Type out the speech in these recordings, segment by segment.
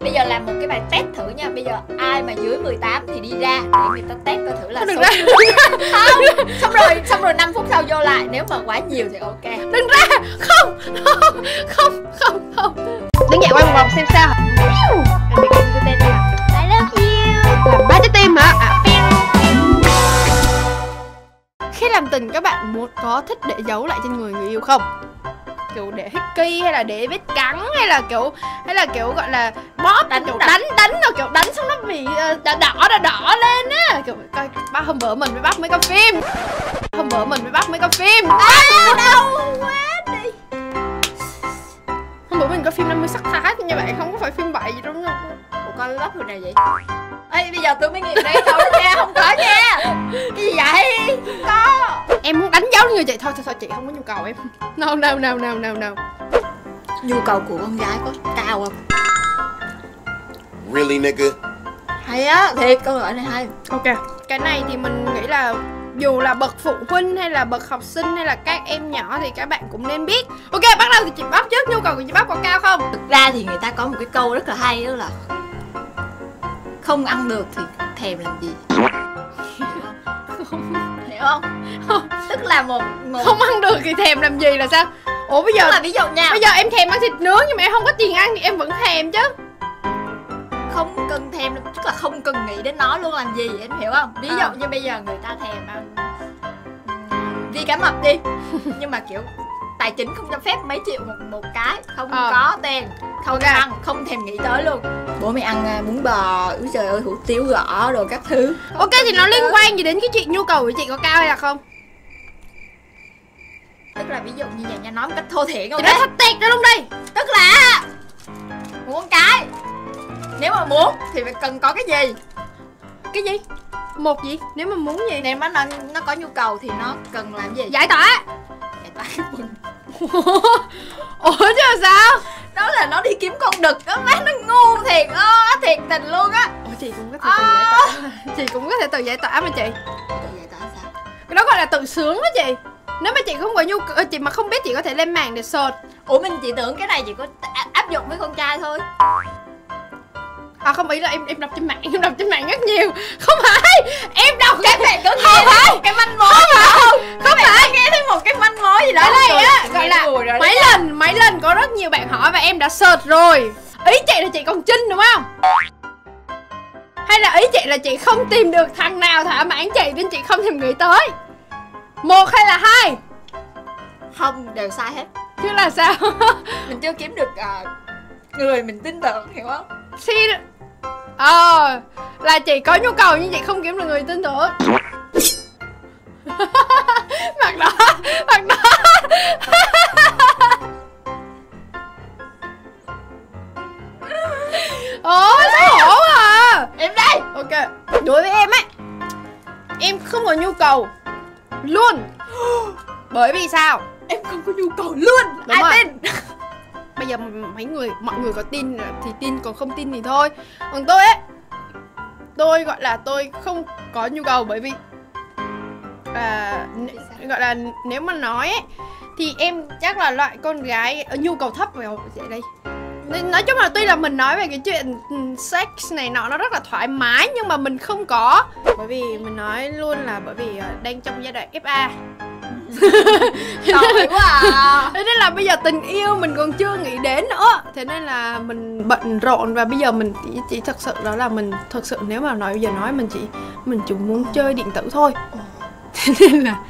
Bây giờ làm một cái bài test thử nha. Bây giờ ai mà dưới 18 thì đi ra để người ta test coi thử là đừng số... ra. Không, xong rồi 5 phút sau vô lại. Nếu mà quá nhiều thì ok. Đừng ra. Không. Đứng dậy quay một vòng xem sao. Em bị con tên đi à? I love you. Làm 3 trái tim hả? Khi làm tình các bạn muốn có thích để giấu lại trên người yêu không? Kiểu để hickey hay là để vết cắn hay là kiểu gọi là bóp đánh rồi kiểu đánh xong nó bị đỏ lên á. Kiểu coi hôm bữa mình mới bắt mấy coi phim. Đau quá đi. Hôm bữa mình coi phim 50 sắc thái nha bạn, không có phải phim bậy gì đâu nha. Ủa coi góc hồi này vậy? Ê bây giờ tôi mới nghiệm đây đâu nha, không có nha. Cái gì vậy? Không có. Em muốn đánh dấu như vậy thôi chị không có nhu cầu em. No. Nhu cầu của con gái có cao không? Really nigga? Hay á, thiệt câu hỏi này hay. Ok, cái này thì mình nghĩ là dù là bậc phụ huynh hay là bậc học sinh hay là các em nhỏ thì các bạn cũng nên biết. Ok, bắt đầu thì chị Bắp trước, nhu cầu của chị Bắp có cao không? Thực ra thì người ta có một cái câu rất là hay, đó là không ăn được thì thèm làm gì. Hiểu không? Tức là một không ăn được thì thèm làm gì là sao? Ủa bây giờ là ví dụ nha, bây giờ em thèm ăn thịt nướng nhưng mà em không có tiền ăn thì em vẫn thèm chứ. không cần thèm, tức là không cần nghĩ đến nó luôn làm gì, em hiểu không? Ví dụ như bây giờ người ta thèm ăn vi cá mập đi nhưng mà kiểu tài chính không cho phép mấy triệu một cái, không có tiền, không ăn, không thèm nghĩ tới luôn. Bố mày ăn bún bò, úi trời ơi, hủ tiếu gõ đồ các thứ. Ok thì nó liên quan gì đến cái chuyện nhu cầu của chị có cao hay là không? Tức là ví dụ như vậy nha, nói một cách thô thiển không? Chị nói thật tiệt ra luôn đi. Tức là muốn cái, nếu mà muốn thì phải cần có cái gì? Cái gì? Một gì? Nếu mà muốn gì? Nếu mà nó có nhu cầu thì nó cần làm gì? Giải tỏa. Giải tỏa cái quần. Ủa chứ là sao? Đó là nó đi kiếm con đực đó, má nó ngu thiệt á, thiệt tình luôn á. Ủa chị cũng có thể tự giải tỏa. Chị cũng có thể tự giải tỏa mà chị. Tự giải tỏa sao? Cái đó gọi là tự sướng đó chị. Nếu mà chị không có nhu cầu, chị mà không biết chị có thể lên mạng để search. Ủa mình chỉ tưởng cái này chỉ có áp dụng với con trai thôi. À không, ý là em đọc trên mạng rất nhiều. Không phải, em đọc Các bạn có nghe thấy một cái manh mối không phải nghe thấy một cái manh mối gì đó đây á, gọi là mấy lần có rất nhiều bạn hỏi và em đã search rồi. Ý chị là chị còn chinh đúng không? Hay là ý chị là chị không tìm được thằng nào thỏa mãn chị nên chị không thèm nghĩ tới? Một hay là hai? Không, đều sai hết. Chứ là sao? Mình chưa kiếm được người mình tin tưởng, hiểu không? Là chị có nhu cầu nhưng chị không kiếm được người tin tưởng. Mặt đó. Xấu hổ à. Em đây. Ok, đối với em ấy, em không có nhu cầu luôn. Bởi vì sao? Em không có nhu cầu luôn. Đúng ai rồi. tin? Bây giờ mọi người có tin thì tin, còn không tin thì thôi. Còn tôi ấy, tôi gọi là tôi không có nhu cầu bởi vì gọi là nếu mà nói ấy, thì em chắc là loại con gái ở nhu cầu thấp về vậy đây. Nói chung là tuy là mình nói về cái chuyện sex này nọ nó rất là thoải mái nhưng mà mình không có. Bởi vì mình nói luôn là bởi vì đang trong giai đoạn FA. Tội quá à. Thế nên là bây giờ tình yêu mình còn chưa nghĩ đến nữa. Thế nên là mình bận rộn và bây giờ mình chỉ thật sự đó là mình thật sự nếu mà bây giờ nói mình chỉ muốn chơi điện tử thôi. Thế nên là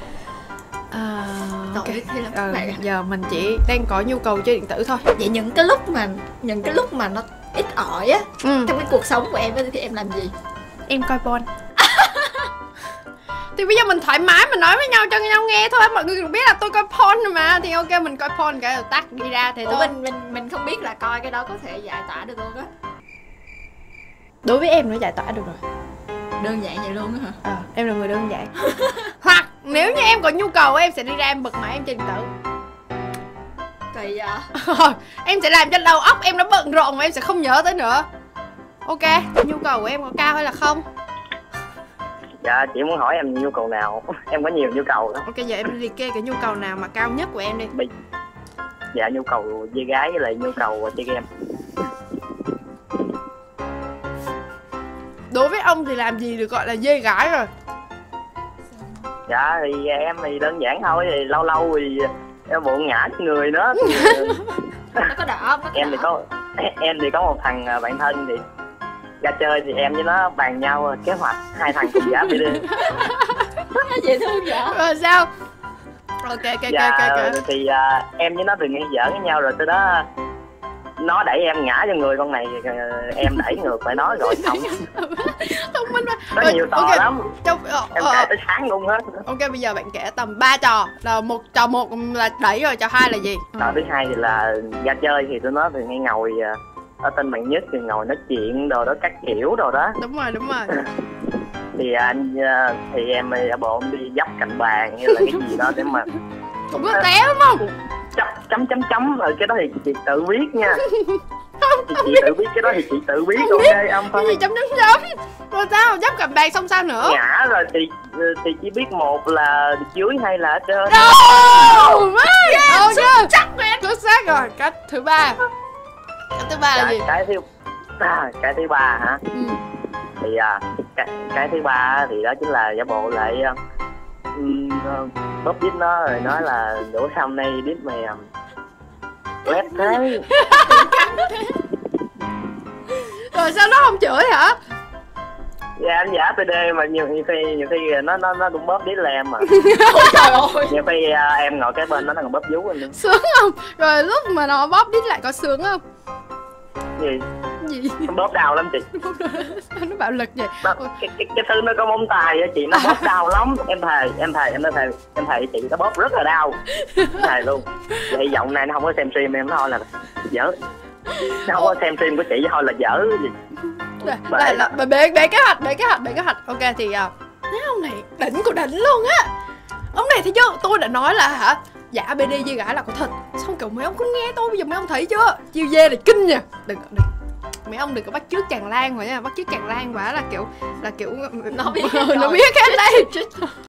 giờ mình chỉ đang có nhu cầu chơi điện tử thôi. Vậy những cái lúc mà nó ít ỏi á trong cái cuộc sống của em thì em làm gì? Em coi porn. Thì bây giờ mình thoải mái mình nói với nhau cho nhau nghe thôi, mọi người cũng biết là tôi coi porn rồi mà. Thì ok mình coi porn cái rồi tắt đi ra thế thôi. Mình không biết là coi cái đó có thể giải tỏa được luôn á. Đối với em nó giải tỏa được rồi. Đơn giản vậy luôn á hả? Em là người đơn giản. Hoặc nếu như em có nhu cầu em sẽ đi ra em bật máy em chơi điện tử. Kỳ vậy? Em sẽ làm cho đầu óc em nó bận rộn mà em sẽ không nhớ tới nữa. Ok, nhu cầu của em có cao hay là không? Dạ, chị muốn hỏi em nhu cầu nào? Em có nhiều nhu cầu lắm. Ok, giờ em liệt kê cái nhu cầu nào mà cao nhất của em đi. Dạ, nhu cầu với gái với lại nhu cầu chơi game. ông thì làm gì được gọi là dê gái rồi? Dạ thì em thì đơn giản thôi, thì lâu lâu thì em buồn ngã trên người nữa thì, Nó có đỡ không? Nó có em thì đỡ. em thì có một thằng bạn thân thì ra chơi thì em với nó bàn nhau kế hoạch hai thằng cùng giá BD. Nó dễ thương vậy. Rồi sao? Ok. Dạ thì em với nó từng nghe giỡn với nhau rồi tới đó nó đẩy em ngã cho người con này, em đẩy ngược lại nó rồi xong. Thông minh quá. Có nhiều trò Ok. lắm, Trong, em kể tới sáng luôn hết. ok, bây giờ bạn kể tầm 3 trò. Là trò 1 là đẩy rồi, trò 2 là gì? Trò thứ hai thì là ra chơi thì tụi nó thường hay ngồi ở tên bạn nhất thì ngồi nói chuyện đồ đó các kiểu đồ đó. Đúng rồi. Thì anh thì em giả bộ em đi dấp cạnh bàn như là cái gì đó để mà Cũng có té đúng không? chấm rồi cái đó thì chị tự biết nha. Chị tự biết cái đó thì chị tự biết, Không ok biết. ông Cái thôi. gì chấm. Rồi sao? Dấp cạnh bàn xong sao nữa? Ngã rồi thì chỉ biết một là dưới hay là ở trên. No! Ok. Chắc mẹ. Xuất sắc rồi. Cách thứ 3. Cách thứ 3 là gì? Cái thứ ba hả? Ừ. Thì cái thứ ba thì đó chính là giả bộ lại bóp đít nó rồi nói là đổ xong nay đít mày lép thế. Rồi sao nó không chửi hả? Dạ em giả PD mà nhiều khi nó cũng bóp đít là em mà. Ôi trời ơi. Nhiều khi em ngồi cái bên nó còn bóp vú anh nữa. Sướng không? Rồi lúc mà nó bóp đít lại có sướng không? Gì? Gì? Nó bóp đau lắm chị. Nó bạo lực vậy? Cái thứ nó có móng tay á chị, nó bóp đau lắm. Em thề chị nó bóp rất là đau. Thề luôn. Vậy hy vọng này nó không có xem stream em, nó thôi là dở. Nó không có xem stream của chị thôi là dở gì. Bể kế hoạch. Ok thì thấy ông này đỉnh của đỉnh luôn á. Ông này thấy chưa? Tôi đã nói là hả, giả BD dê gãi là có thật. Xong kiểu mấy ông cứ nghe tôi, bây giờ mấy ông thấy chưa? Chiêu dê này kinh nha. Đừng mấy ông đừng có bắt chước Tràn Lan rồi nha. Bắt chước Tràn Lan quá là kiểu Nó biết nó biết hết đây.